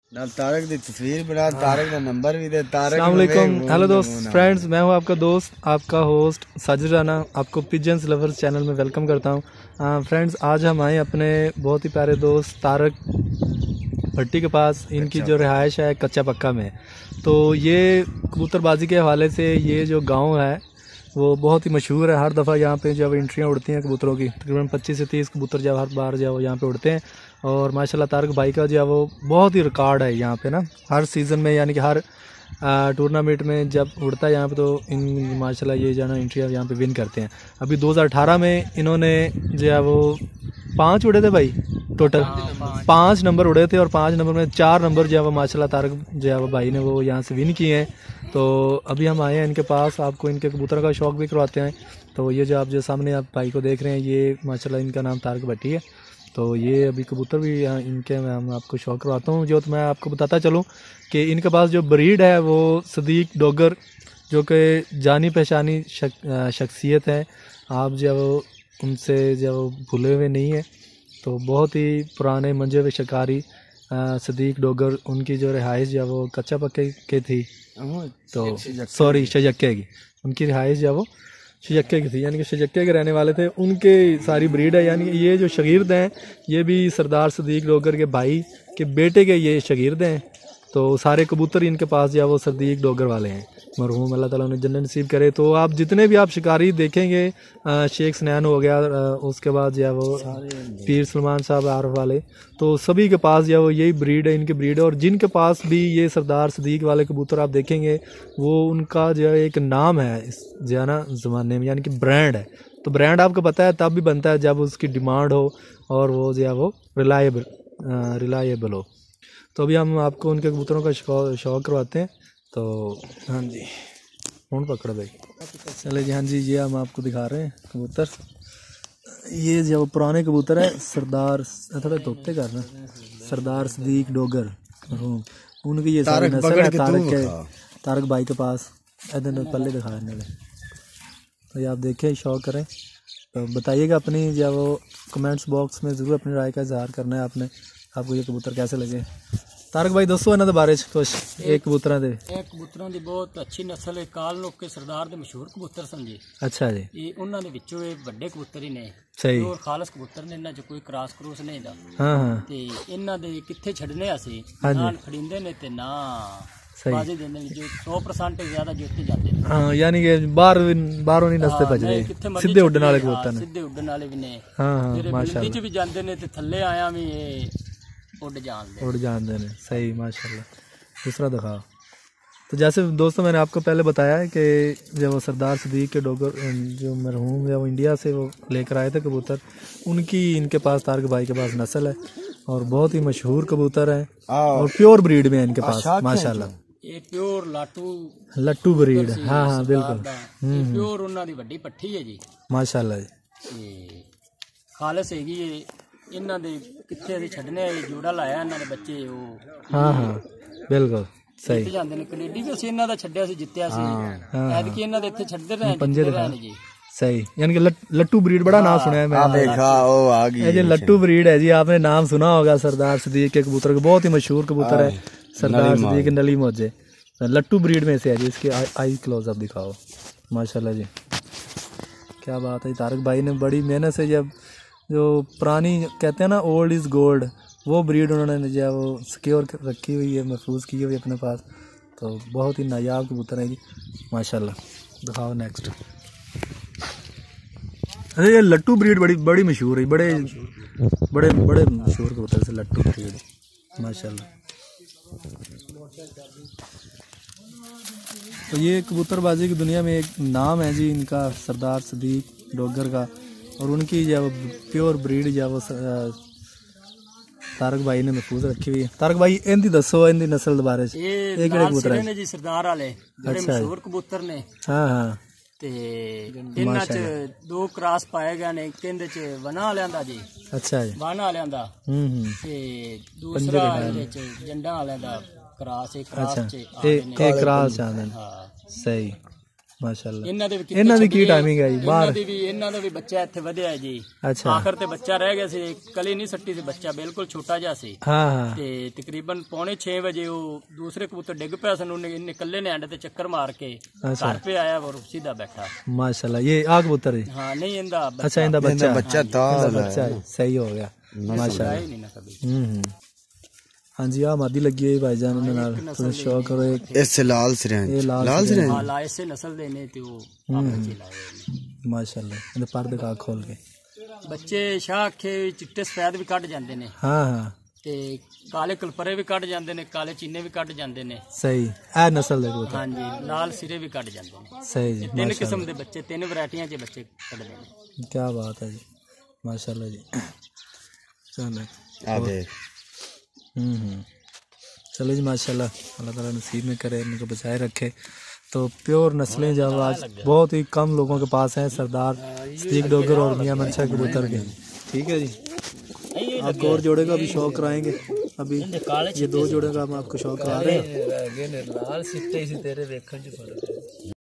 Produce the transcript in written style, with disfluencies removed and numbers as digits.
तारक दी तस्वीर बना, तारक का नंबर भी दे। तारक अस्सलाम वालेकुम, हेलो दोस्त फ्रेंड्स, मैं हूं आपका दोस्त, आपका होस्ट साजिद राना। आपको पिजन्स लवर्स चैनल में वेलकम करता हूं। फ्रेंड्स, आज हम आए अपने बहुत ही प्यारे दोस्त तारक भट्टी के पास। इनकी जो रिहाइश है कच्चा पक्का में। तो ये कबूतरबाजी के हवाले से ये जो गाँव है वो बहुत ही मशहूर है। हर दफ़ा यहाँ पे जब एंट्रियाँ उड़ती हैं कबूतरों की, तकरीबन 25 से 30 कबूतर जब हर बार जब यहाँ पे उड़ते हैं। और माशाल्लाह तारक भाई का जो है वो बहुत ही रिकॉर्ड है यहाँ पे ना, हर सीज़न में, यानी कि हर टूर्नामेंट में जब उड़ता है यहाँ पे तो इन माशाल्लाह ये जो है ना एंट्रियाँ यहाँ पे विन करते हैं। अभी 2018 में इन्होंने जो है वो 5 उड़े थे भाई, टोटल 5 नंबर उड़े थे और 5 नंबर में 4 नंबर जो है वो माशाल्लाह तारक जो है वो भाई ने वो यहाँ से विन किए हैं। तो अभी हम आए हैं इनके पास, आपको इनके कबूतर का शौक़ भी करवाते हैं। तो ये जो आप जो सामने आप भाई को देख रहे हैं, ये माशाल्लाह इनका नाम तारक भट्टी है। तो ये अभी कबूतर भी यहाँ इनके मैं आपको शौक़ करवाता हूँ। जो तो मैं आपको बताता चलूँ कि इनके पास जो ब्रीड है वो सदीक डोगर, जो कि जानी पहचानी शख्सियत है। आप जो वो उनसे जो भूले हुए नहीं है। तो बहुत ही पुराने मंजे हुए शिकारी सदीक डोगर, उनकी जो रिहाइश जो वो कच्चा पक्के के थी, तो सॉरी शजक्के की, उनकी रिहाइश जो वो शजक्के की थी, यानी कि शजक्के के रहने वाले थे। उनके सारी ब्रीड है, यानी कि ये जो शागिर्द हैं ये भी सरदार सदीक डोगर के भाई के बेटे के ये शागिर्द हैं। तो सारे कबूतर इनके पास जो वो सदीक डोगर वाले हैं। मरहूम अल्लाह ताला उन्हें जन्नत नसीब करे। तो आप जितने भी आप शिकारी देखेंगे, शेख सनैन हो गया, उसके बाद जो है वो पीर सलमान साहब आरफ वाले, तो सभी के पास जो है वो यही ब्रीड है, इनकी ब्रीड है। और जिनके पास भी ये सरदार सदीक वाले कबूतर आप देखेंगे, वो उनका जो है एक नाम है इस जो है ना ज़माने में, यानी कि ब्रांड है। तो ब्रांड आपको पता है तब भी बनता है जब उसकी डिमांड हो और वो जो है वो रिलायबल हो। तो अभी हम आपको उनके कबूतरों का शौक़ करवाते हैं। तो हाँ जी, फोन पकड़ भाई, चले जी। हाँ जी, ये हम आपको दिखा रहे हैं कबूतर। ये जो पुराने कबूतर है सरदार, थोड़ा तोते करना, सरदार सदीक डोगर, उनकी ये सारी नस्ल है तारक भाई के पास। इधर पल्ले दिखा रहे। तो ये आप देखें, शौक़ करें। तो बताइएगा अपनी जो वो कमेंट्स बॉक्स में ज़रूर अपनी राय का इजहार करना है आपने, आपको ये कबूतर कैसे लगे। तारक भाई दसो इन्हों बारे कुछ। एक कबूतरां दे कबूतरां दी बहुत अच्छी नस्ल है, काल लोक के सरदार दे मशहूर कबूतर सन जी। अच्छा जी, ये उन्हां दे विचों वड्डे कबूतर ही ने, सही, और खालस कबूतर ने, इन्हां च कोई क्रॉस क्रूस नहीं दा। हाँ हाँ, ते इन्हां दे कित्थे छड्डने असी हाँ ना जी, खड़ींदे ने ते ना सही, बाजी देंदे ने, जो 100% ज्यादा जित्ते जाते हैं। हाँ, यानी कि बाहरों नहीं नसते भजदे, सीधे उड़न वाले कबूतर ने, सीधे उड़न वाले भी ने। हाँ हाँ, फिर माशाल्लाह बिल्ली च भी जांदे ने ते थल्ले आया भी उड़ जांदे ने। सही, माशाल्लाह। दूसरा दिखाओ। तो जैसे दोस्तों मैंने आपको पहले बताया है कि जब वो सरदार सदीक के डोगर जो मरहूम है वो इंडिया से वो लेकर आए थे कबूतर, उनकी इनके पास तारक भाई के पास नस्ल है और बहुत ही मशहूर कबूतर है और प्योर ब्रीड में है इनके पास माशाल्लाह। ये प्योर लट्टू ब्रीड, हाँ हाँ बिल्कुल, प्योर उन्हां दी वड्डी पट्ठी है जी, माशाल्लाह जी। ते खालस हैगी इन्हां दे कित्थे असीं छड्डने, जोड़ा लाया इन्हां दे बच्चे ਉਹ हाँ हाँ बिल्कुल सही। जित्ते जांदे ने कनेडी भी ਅਸੀਂ इन्हां दा छड्डिया ਸੀ, जित्तिया ਸੀ, ਐਤਕੀ इन्हां दे ਇੱਥੇ ਛੱਡਦੇ ਰਹੇ जी। सही, यानी कि लट्टू ब्रीड बड़ा नाम सुना है मैंने। देखा वो आ गई, ये जो लट्टू ब्रीड है जी, आपने नाम सुना होगा सरदार सदीक के कबूतर का, बहुत ही मशहूर कबूतर है सरदार सदीक नली मोजे, लट्टू ब्रीड में से है जी। इसके आई क्लोज अप दिखाओ, माशाल्लाह जी, क्या बात है। तारक भाई ने बड़ी मेहनत से, जब जो पुरानी कहते हैं ना ओल्ड इज़ गोल्ड, वो ब्रीड उन्होंने जो है वो सिक्योर रखी हुई है, महफूज की हुई है अपने पास। तो बहुत ही नायाब कबूतर है जी, माशाल्लाह। दिखाओ नेक्स्ट। अरे ये लट्टू ब्रीड बड़ी मशहूर है, बड़े मशहूर कबूतर से लट्टू ब्रीड, माशाल्लाह। तो ये कबूतरबाजी की दुनिया में एक नाम है जी इनका, सरदार सदीक डोगर का। और उनकी जो प्योर ब्रीड जो वो तारक भाई ने महफूज रखी हुई है। तारक भाई इनकी दसो, इनकी नस्ल बारे च। ये कबूतर है जी सरदार वाले, बड़े मशहूर कबूतर ने। हाँ हाँ, ते इन्हां च 2 क्रॉस पाए गए ने, कहंदे च वना वालियां दा जी। अच्छा जी, वना वालियां दा, ते दूसरा इहदे च जंडा वालियां दा क्रॉस, एक क्रॉस च एक क्रॉस आंदे। सही, माशाल्लाह ਇਹਨਾਂ ਦੇ ਵੀ ਇਹਨਾਂ ਦੀ ਕੀ ਟਾਈਮਿੰਗ ਹੈ ਜੀ ਬਾਹਰ ਇਹਨਾਂ ਦਾ ਵੀ ਬੱਚਾ ਇੱਥੇ ਵਧਿਆ ਹੈ ਜੀ ਅੱਛਾ ਆਖਰ ਤੇ ਬੱਚਾ ਰਹਿ ਗਿਆ ਸੀ ਕਲੀ ਨਹੀਂ ਸੱਟੀ ਸੀ ਬੱਚਾ ਬਿਲਕੁਲ ਛੋਟਾ ਜਿਹਾ ਸੀ ਹਾਂ ਹਾਂ ਤੇ ਤਕਰੀਬਨ 5:30 ਵਜੇ ਉਹ ਦੂਸਰੇ ਕਬੂਤਰ ਡਿੱਗ ਪਿਆ ਸਾਨੂੰ ਇਹਨੇ ਇਕੱਲੇ ਨੇ ਐਂਡ ਤੇ ਚੱਕਰ ਮਾਰ ਕੇ ਘਰ पे ਆਇਆ और सीधा बैठा माशाल्लाह ये आ कबूतर है हाँ नहीं इंदा अच्छा इंदा बच्चा बच्चा सही हो गया माशाल्लाह नहीं ना कभी हाँ जी आ मादी लगी हुई भाईजान ने नाल थोड़ा शौक करो एक इससे लाल सिरंज ये लाल सिरंज हाँ ला इससे नस्ल देने थे वो आप बच्चे लाए हुए ने। माशाल्लाह इन्हें पर्दे का खोल के ਬੱਚੇ ਸ਼ਾਹ ਅੱਖੇ ਚਿੱਟੇ ਸਫੈਦ ਵੀ ਕੱਢ ਜਾਂਦੇ ਨੇ हाँ हाँ ਤੇ ਕਾਲੇ ਕਲਪਰੇ ਵੀ ਕੱਢ ਜਾਂਦੇ ਨੇ ਕਾਲੇ ਚੀਨੇ ਵੀ ਕੱਢ ਜਾਂਦੇ ਨੇ सही ए नस्ल दे कबूतर ਹਾਂਜੀ ਲਾਲ ਸਿਰੇ ਵੀ ਕੱਢ ਜਾਂਦੇ ਨੇ सही जी ਤਿੰਨ ਕਿਸਮ ਦੇ ਬੱਚੇ ਤਿੰਨ ਵੈਰਾਈਟੀਆਂ 'ਚ ਬੱਚੇ ਕੱਢਦੇ ਨੇ क्या बात है जी माशाल्लाह जी चलो आ देख चलो जी माशाल्लाह अल्लाह ताला नसीब में करे इनको बचाए रखे तो प्योर नस्लें जब आज बहुत ही कम लोगों के पास हैं सरदार स्टीक डॉगर और मियां मनशा कबूतर के ठीक है जी आपको और जोड़े का भी शौक कराएंगे अभी ये 2 जोड़े का हम आपको शौक करा रहे हैं लाल सिट्टे तेरे देखने